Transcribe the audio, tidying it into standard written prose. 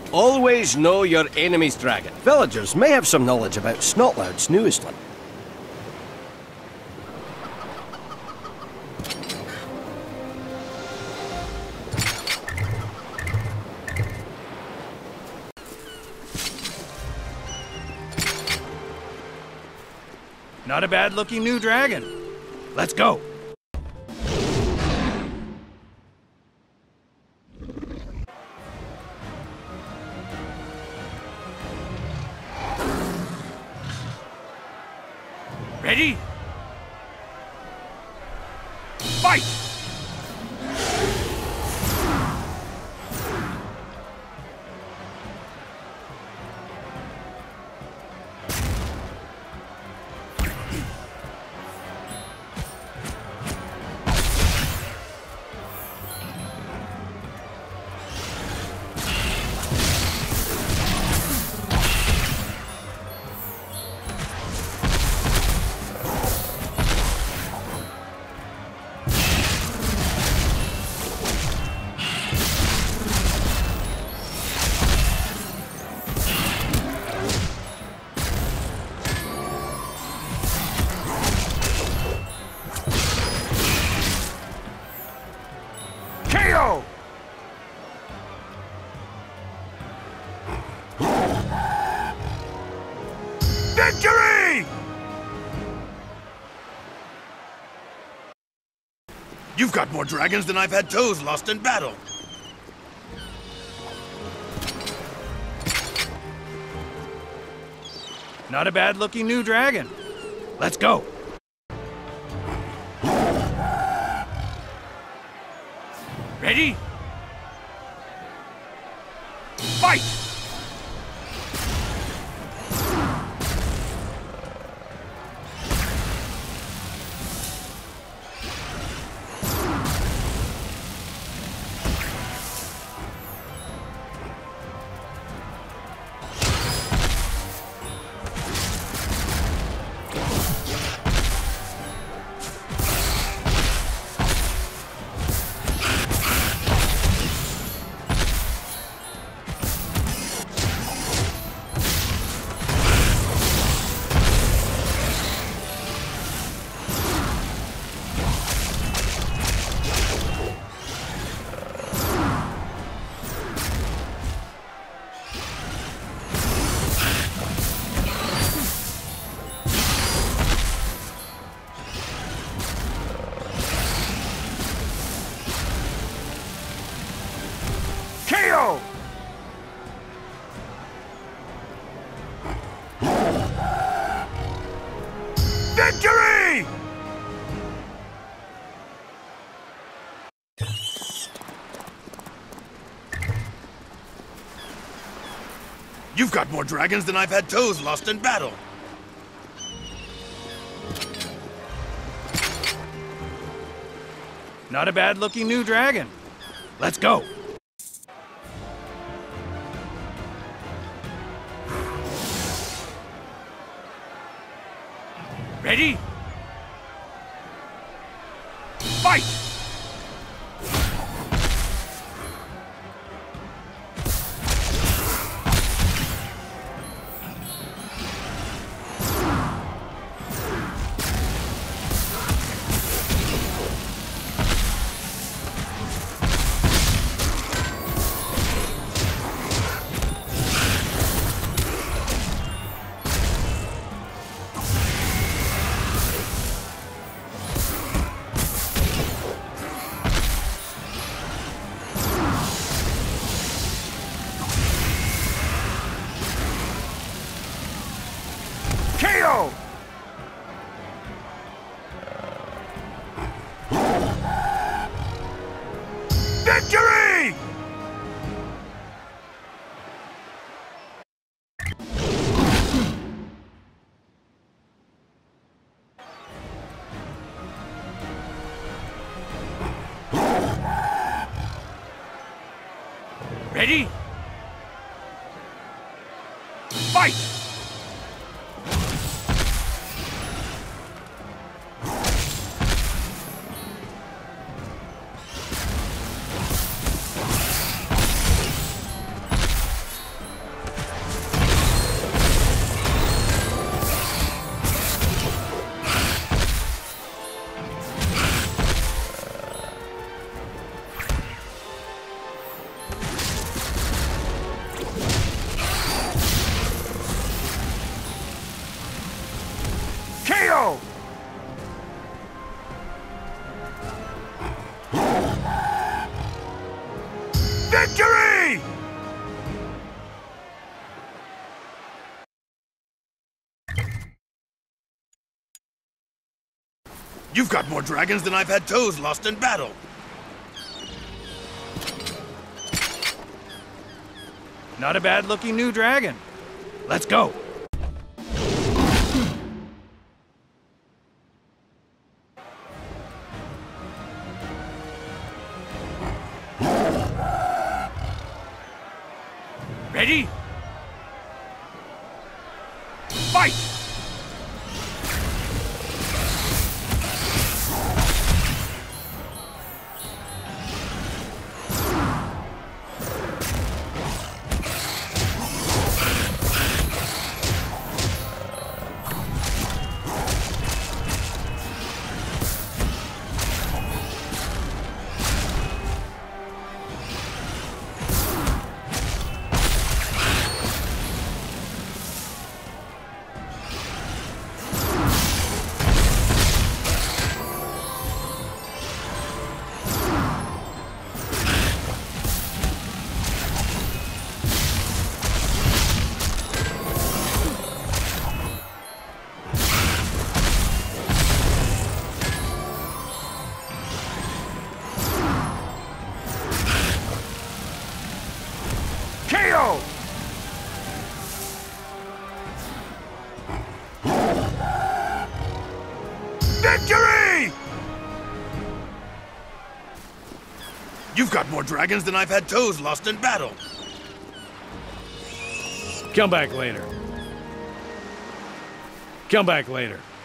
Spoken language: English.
Always know your enemy's dragon. Villagers may have some knowledge about Snotloud's newest one. Not a bad-looking new dragon. Let's go. Ready? Fight! KO! Victory! You've got more dragons than I've had toes lost in battle. Not a bad-looking new dragon. Let's go. Ready? Fight! KO! Victory! You've got more dragons than I've had toes lost in battle. Not a bad-looking new dragon. Let's go. Ready? Fight! KO! Victory! Ready? Fight! KO! Victory! You've got more dragons than I've had toes lost in battle. Not a bad looking new dragon. Let's go. Ready? Fight! KO! Victory! You've got more dragons than I've had toes lost in battle. Come back later. Come back later.